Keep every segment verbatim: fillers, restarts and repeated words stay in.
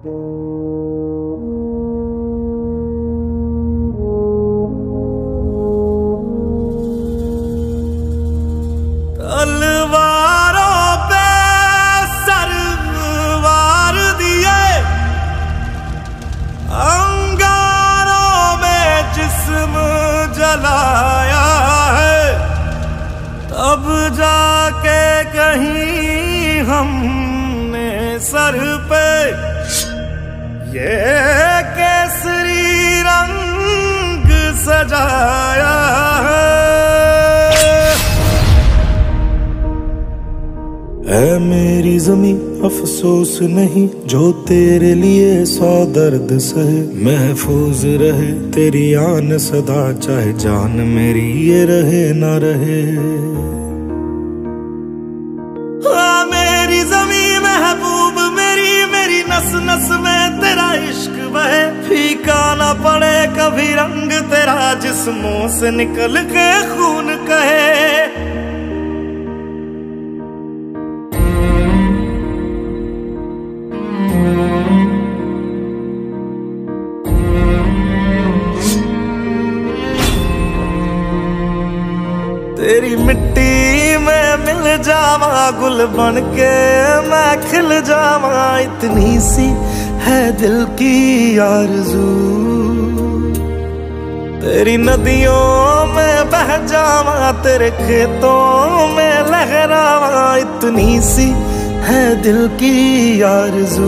तलवारों पे सरवार दिए, अंगारों में जिस्म जलाया है, तब जाके कहीं हमने सर पे ये केसरी रंग सजाया है। ऐ मेरी जमी अफसोस नहीं जो तेरे लिए सौ दर्द सहे, महफूज रहे तेरी आन सदा चाहे जान मेरी ये रहे ना रहे। हाँ मेरी जमी महबूब मेरी, मेरी नस नस में तेरा इश्क बहे, फीका ना पड़े कभी रंग तेरा जिस्मों से निकल के खून कहे। तेरी मिट्टी में मिल जावा गुल बन के मैं खिल जावा, इतनी सी है दिल की आरज़ू। तेरी नदियों में बह जावा तेरे खेतों में लहरावा, इतनी सी है दिल की आरज़ू।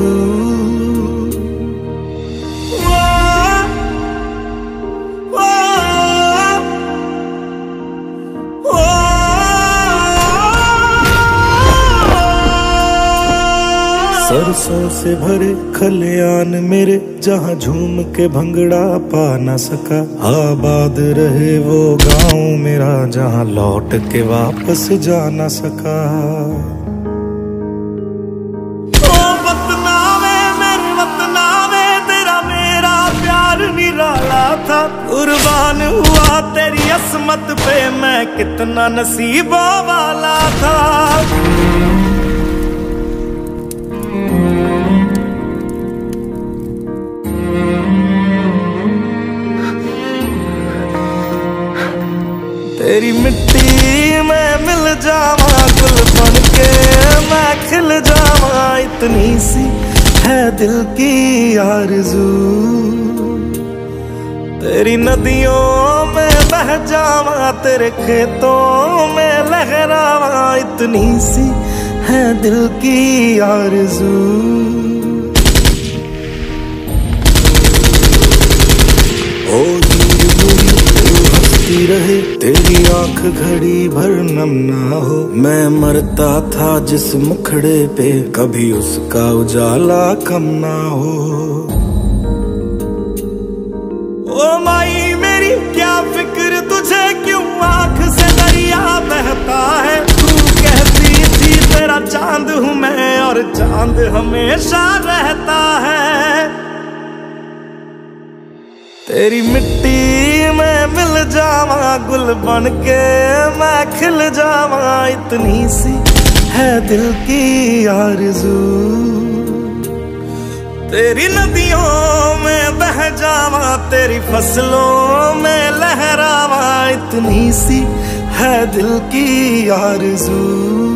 सरसों से भरे खलियान मेरे जहाँ झूम के भंगड़ा पा न सका, आबाद रहे वो गाँव मेरा जहाँ लौट के वापस जा न सका। ओ वतनावे मेरे वतनावे तेरा मेरा प्यार निराला था, कुर्बान हुआ तेरी असमत पे मैं कितना नसीबों वाला था। तेरी मिट्टी में मिल जावा गुल बन के मैं खिल जावा, इतनी सी है दिल की आरज़ू। तेरी नदियों में बह जावा तेरे खेतों में लहरावा, इतनी सी है दिल की आरज़ू। रहे तेरी आंख घड़ी भर नम ना हो, मैं मरता था जिस मुखड़े पे कभी उसका उजाला कम ना हो। ओ माई मेरी क्या फिक्र तुझे क्यों आंख से दरिया बहता है, तू कहती थी तेरा चांद हूँ मैं और चांद हमेशा रहता है। तेरी मिट्टी में मिल जावा गुल बन के मैं खिल जावा, इतनी सी है दिल की आरज़ू। तेरी नदियों में बह जावा तेरी फसलों में लहरावा, इतनी सी है दिल की आरज़ू।